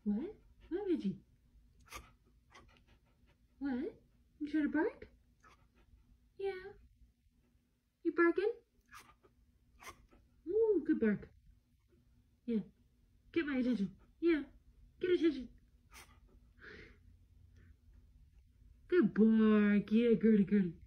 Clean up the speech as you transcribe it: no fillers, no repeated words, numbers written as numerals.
What? What, Reggie? What? You trying to bark? Yeah. You barking? Ooh, good bark. Yeah. Get my attention. Yeah. Get attention. Good bark. Yeah, Gertie, Gertie.